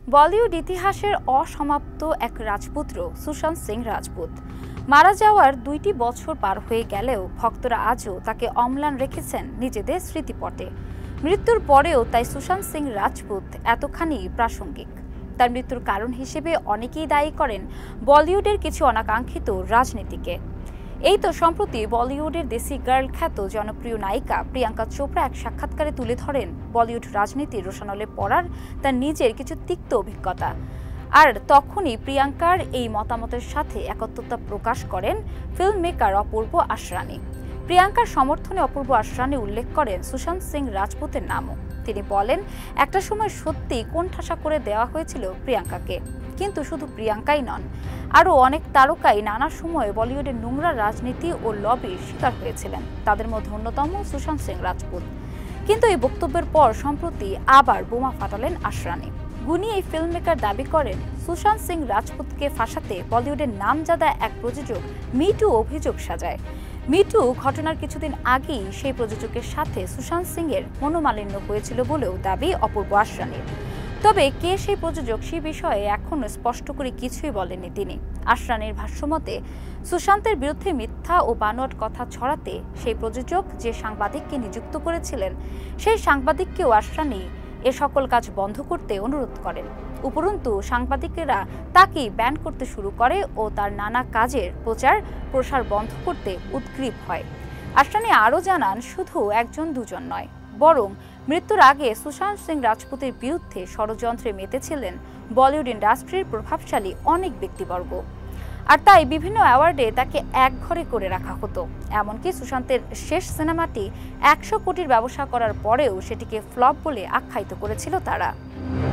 বলিউড ইতিহাসের অসমাপ্ত এক রাজপুত্র সুশান্ত সিং রাজপুত মারা যাওয়ার 2টি বছর পার হয়ে গেলেও ভক্তরা আজও তাকে অম্লান রেখেছেন নিজেদের স্মৃতিপটে। মৃত্যুর পরেও তাই সুশান্ত সিং রাজপুত এতখানি প্রাসঙ্গিক। তার মৃত্যুর কারণ হিসেবে অনেকেই দায়ী করেন বলিউডের কিছু অনাকাঙ্ক্ষিত রাজনীতিকে। এই তো সম্প্রতি বলিউডের দেশি গার্ল খ্যাত জনপ্রিয় নায়িকা প্রিয়াঙ্কা চোপড়া এক সাক্ষাৎকারে তুলে ধরেন বলিউড রাজনীতির রোশানলে পড়ার তার নিজের কিছু তিক্ত অভিজ্ঞতা। আর তখনই প্রিয়াঙ্কার এই মতামতের সাথে একত্রতা প্রকাশ করেন ফিল্ম মেকার অপূর্ব আশরানী। প্রিয়াঙ্কার সমর্থনে অপূর্ব আশরানী উল্লেখ করেন সুশান্ত সিং রাজপুতের নামও। তিনি বলেন, একটা সময় সত্যি কোণঠাসা করে দেওয়া হয়েছিল প্রিয়াঙ্কাকে, কিন্তু শুধু প্রিয়াঙ্কাই নন, আরও অনেক তারকাই নানা সময়ে বলিউডের নোংরা রাজনীতি ও লবির শিকার হয়েছিলেন। তাদের মধ্যে অন্যতম সুশান্ত সিং রাজপুত। কিন্তু এই বক্তব্যের পর সম্প্রতি আবার বোমা ফাটালেন আশরানী। গুণী এই ফিল্ম মেকার দাবি করেন, সুশান্ত সিং রাজপুতকে ফাঁসাতে বলিউডের নামজাদা এক প্রযোজক মিটু অভিযোগ সাজায়। মিটু ঘটনার কিছুদিন আগেই সেই প্রযোজকের সাথে সুশান্ত সিং এর মনোমালিন্য হয়েছিল বলেও দাবি অপূর্ব আশরানীর। তবে কে সেই প্রযোজক সে বিষয়ে এখনো স্পষ্ট করে কিছুই বলেননি তিনি। আশরানীর ভাষ্যমতে, সুশান্তের বিরুদ্ধে মিথ্যা ও বানোয়াট কথা ছড়াতে সেই প্রযোজক যে সাংবাদিককে নিযুক্ত করেছিলেন, সেই সাংবাদিককেও আশরানী এ সকল কাজ বন্ধ করতে অনুরোধ করেন। উপরন্তু সাংবাদিকেরা তাকেই ব্যান করতে শুরু করে ও তার নানা কাজের প্রচার প্রসার বন্ধ করতে উদ্গ্রীব হয়। আশরানী আরও জানান, শুধু একজন দুজন নয়, বরং মৃত্যুর আগে সুশান্ত সিং রাজপুতের বিরুদ্ধে ষড়যন্ত্রে মেতেছিলেন বলিউড ইন্ডাস্ট্রির প্রভাবশালী অনেক ব্যক্তিবর্গ। আর তাই বিভিন্ন অ্যাওয়ার্ডে তাকে একঘরে করে রাখা হতো। এমনকি সুশান্তের শেষ সিনেমাটি 100 কোটির ব্যবসা করার পরেও সেটিকে ফ্লপ বলে আখ্যায়িত করেছিল তারা।